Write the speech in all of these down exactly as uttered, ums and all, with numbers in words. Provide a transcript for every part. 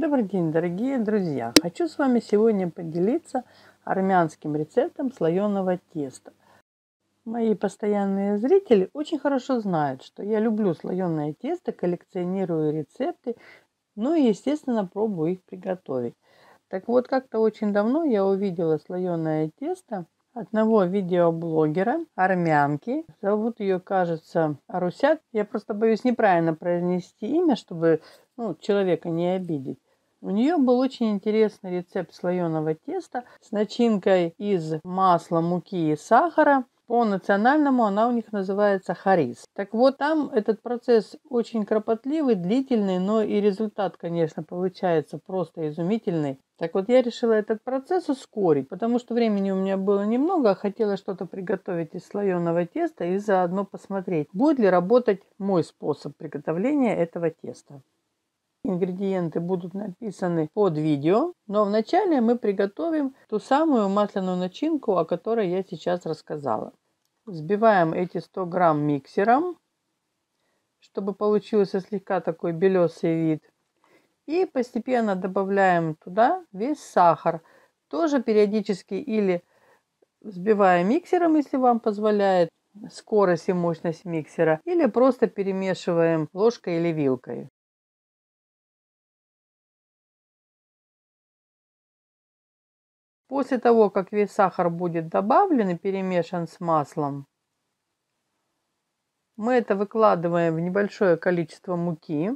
Добрый день, дорогие друзья! Хочу с вами сегодня поделиться армянским рецептом слоеного теста. Мои постоянные зрители очень хорошо знают, что я люблю слоеное тесто, коллекционирую рецепты, ну и, естественно, пробую их приготовить. Так вот, как-то очень давно я увидела слоеное тесто одного видеоблогера, армянки. Зовут ее, кажется, Арусяк. Я просто боюсь неправильно произнести имя, чтобы ну, человека не обидеть. У нее был очень интересный рецепт слоеного теста с начинкой из масла, муки и сахара. По национальному она у них называется харис. Так вот, там этот процесс очень кропотливый, длительный, но и результат, конечно, получается просто изумительный. Так вот, я решила этот процесс ускорить, потому что времени у меня было немного, а хотела что-то приготовить из слоеного теста и заодно посмотреть, будет ли работать мой способ приготовления этого теста. Ингредиенты будут написаны под видео, но вначале мы приготовим ту самую масляную начинку, о которой я сейчас рассказала. Взбиваем эти сто грамм миксером, чтобы получился слегка такой белесый вид. И постепенно добавляем туда весь сахар. Тоже периодически или взбивая миксером, если вам позволяет скорость и мощность миксера, или просто перемешиваем ложкой или вилкой. После того, как весь сахар будет добавлен и перемешан с маслом, мы это выкладываем в небольшое количество муки.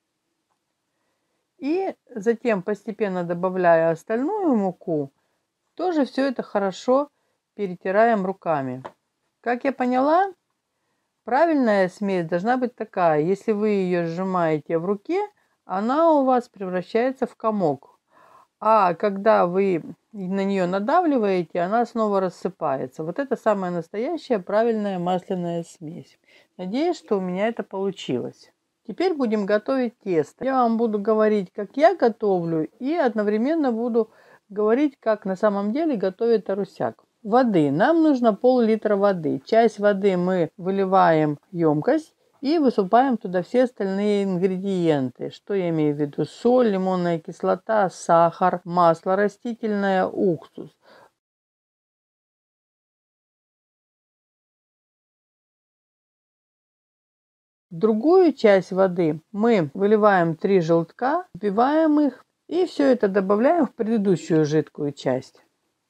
И затем, постепенно добавляя остальную муку, тоже все это хорошо перетираем руками. Как я поняла, правильная смесь должна быть такая. Если вы ее сжимаете в руке, она у вас превращается в комок. А когда вы на нее надавливаете, она снова рассыпается. Вот это самая настоящая правильная масляная смесь. Надеюсь, что у меня это получилось. Теперь будем готовить тесто. Я вам буду говорить, как я готовлю, и одновременно буду говорить, как на самом деле готовит Арусяк. Воды. Нам нужно пол-литра воды. Часть воды мы выливаем в емкость и высыпаем туда все остальные ингредиенты. Что я имею в виду? Соль, лимонная кислота, сахар, масло растительное, уксус. В другую часть воды мы выливаем три желтка, взбиваем их и все это добавляем в предыдущую жидкую часть.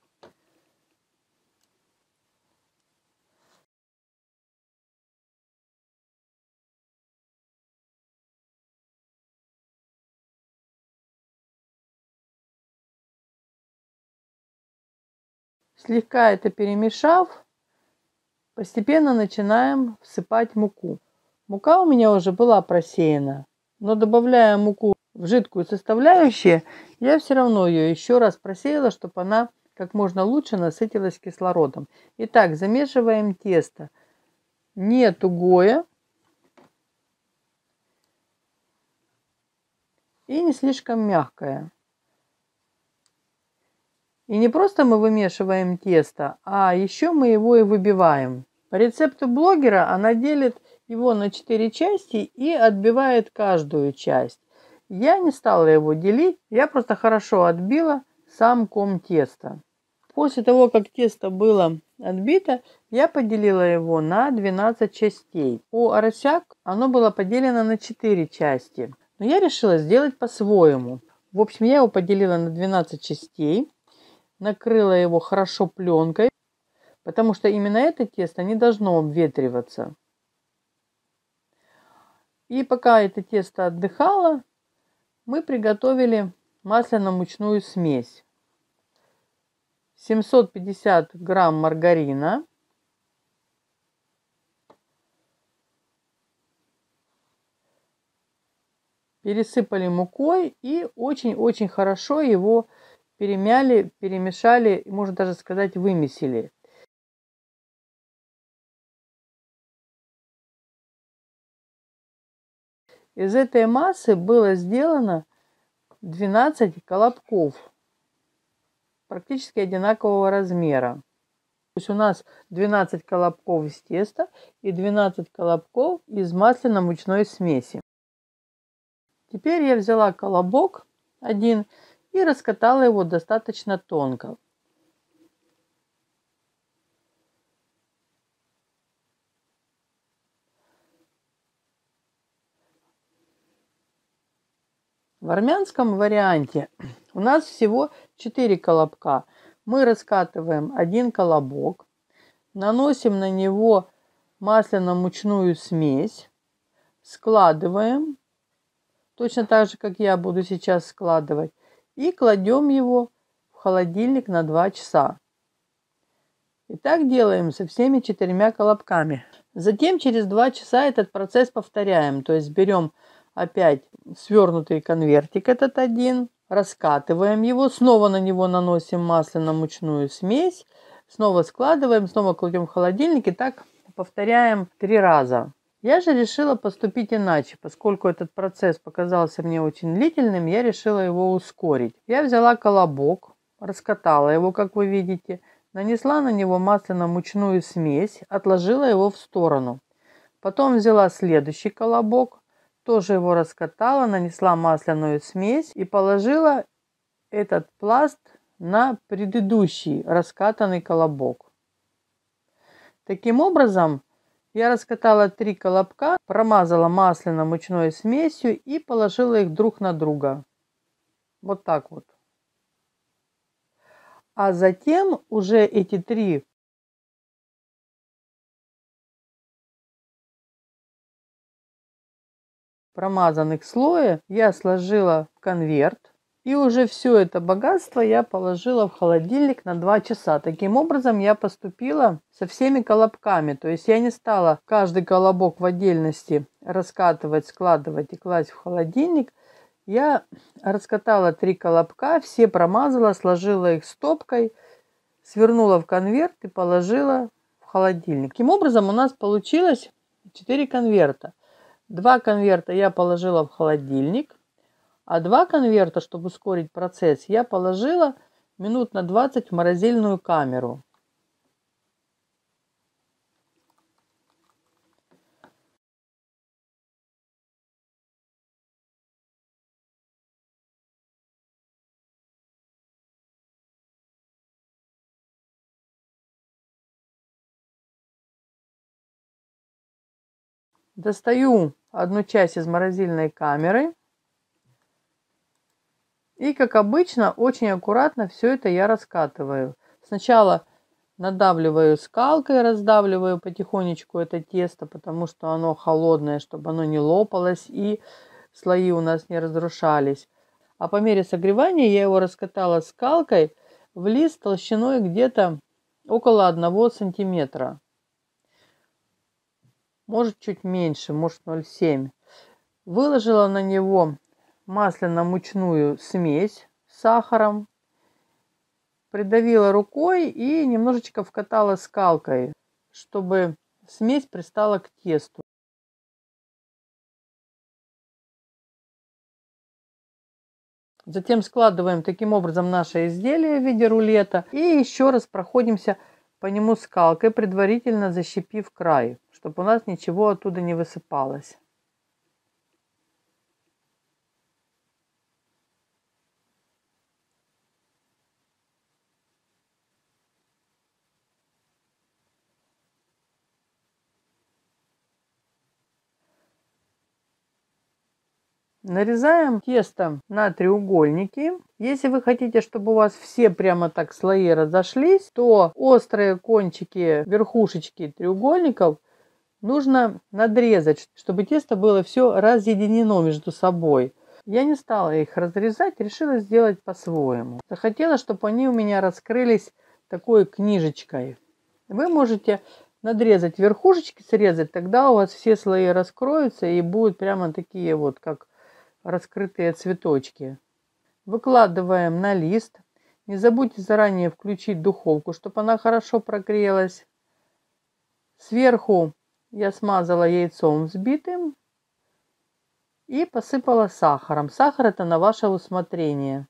Слегка это перемешав, постепенно начинаем всыпать муку. Мука у меня уже была просеяна, но добавляя муку в жидкую составляющую, я все равно ее еще раз просеяла, чтобы она как можно лучше насытилась кислородом. Итак, замешиваем тесто. Не тугое и не слишком мягкое. И не просто мы вымешиваем тесто, а еще мы его и выбиваем. По рецепту блогера она делит его на четыре части и отбивает каждую часть. Я не стала его делить, я просто хорошо отбила сам ком теста. После того, как тесто было отбито, я поделила его на двенадцать частей. У Арусяк оно было поделено на четыре части. Но я решила сделать по-своему. В общем, я его поделила на двенадцать частей. Накрыла его хорошо пленкой, потому что именно это тесто не должно обветриваться. И пока это тесто отдыхало, мы приготовили масляно-мучную смесь. семьсот пятьдесят грамм маргарина, пересыпали мукой и очень-очень хорошо его перемяли, перемешали, можно даже сказать, вымесили. Из этой массы было сделано двенадцать колобков, практически одинакового размера. То есть у нас двенадцать колобков из теста и двенадцать колобков из масляно-мучной смеси. Теперь я взяла колобок один и раскатала его достаточно тонко. В армянском варианте у нас всего четыре колобка. Мы раскатываем один колобок, наносим на него масляно-мучную смесь, складываем, точно так же, как я буду сейчас складывать, и кладем его в холодильник на два часа. И так делаем со всеми четырьмя колобками. Затем через два часа этот процесс повторяем. То есть берем опять свернутый конвертик этот один, раскатываем его, снова на него наносим масляно-мучную смесь, снова складываем, снова кладем в холодильник и так повторяем три раза. Я же решила поступить иначе, поскольку этот процесс показался мне очень длительным, я решила его ускорить. Я взяла колобок, раскатала его, как вы видите, нанесла на него масляно-мучную смесь, отложила его в сторону. Потом взяла следующий колобок, тоже его раскатала, нанесла масляную смесь и положила этот пласт на предыдущий раскатанный колобок. Таким образом, я раскатала три колобка, промазала масляно-мучной смесью и положила их друг на друга. Вот так вот. А затем уже эти три промазанных слоя я сложила в конверт. И уже все это богатство я положила в холодильник на два часа. Таким образом я поступила со всеми колобками. То есть я не стала каждый колобок в отдельности раскатывать, складывать и класть в холодильник. Я раскатала три колобка, все промазала, сложила их стопкой, свернула в конверт и положила в холодильник. Таким образом у нас получилось четыре конверта. Два конверта я положила в холодильник. А два конверта, чтобы ускорить процесс, я положила минут на двадцать в морозильную камеру. Достаю одну часть из морозильной камеры. И, как обычно, очень аккуратно все это я раскатываю. Сначала надавливаю скалкой, раздавливаю потихонечку это тесто, потому что оно холодное, чтобы оно не лопалось и слои у нас не разрушались. А по мере согревания я его раскатала скалкой в лист толщиной где-то около одного сантиметра. Может, чуть меньше, может, ноль целых семь десятых. Выложила на него масляно-мучную смесь с сахаром, придавила рукой и немножечко вкатала скалкой, чтобы смесь пристала к тесту. Затем складываем таким образом наше изделие в виде рулета и еще раз проходимся по нему скалкой, предварительно защипив край, чтобы у нас ничего оттуда не высыпалось. Нарезаем тесто на треугольники. Если вы хотите, чтобы у вас все прямо так слои разошлись, то острые кончики верхушечки треугольников нужно надрезать, чтобы тесто было все разъединено между собой. Я не стала их разрезать, решила сделать по-своему. Захотела, чтобы они у меня раскрылись такой книжечкой. Вы можете надрезать верхушечки, срезать, тогда у вас все слои раскроются и будут прямо такие вот, как раскрытые цветочки. Выкладываем на лист. Не забудьте заранее включить духовку, чтобы она хорошо прогрелась. Сверху я смазала яйцом взбитым и посыпала сахаром. Сахар это на ваше усмотрение.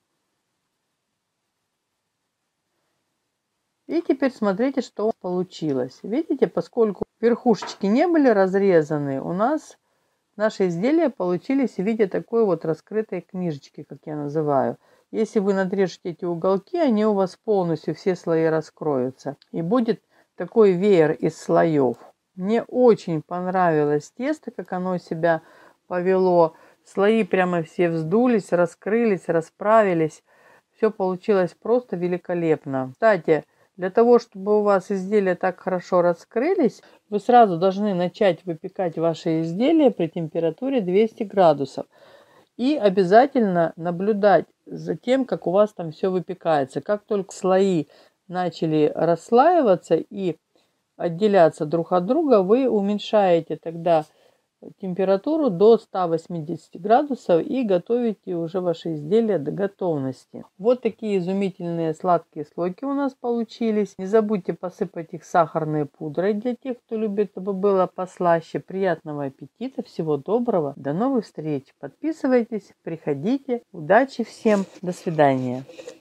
И теперь смотрите, что получилось. Видите, поскольку верхушечки не были разрезаны, у нас наши изделия получились в виде такой вот раскрытой книжечки, как я называю. Если вы надрежете эти уголки, они у вас полностью все слои раскроются. И будет такой веер из слоев. Мне очень понравилось тесто, как оно себя повело. Слои прямо все вздулись, раскрылись, расправились. Все получилось просто великолепно. Кстати, для того, чтобы у вас изделия так хорошо раскрылись, вы сразу должны начать выпекать ваши изделия при температуре двести градусов. И обязательно наблюдать за тем, как у вас там все выпекается. Как только слои начали расслаиваться и отделяться друг от друга, вы уменьшаете тогда температуру до ста восьмидесяти градусов и готовите уже ваши изделия до готовности. Вот такие изумительные сладкие слойки у нас получились. Не забудьте посыпать их сахарной пудрой для тех, кто любит, чтобы было послаще. Приятного аппетита, всего доброго, до новых встреч. Подписывайтесь, приходите. Удачи всем, до свидания.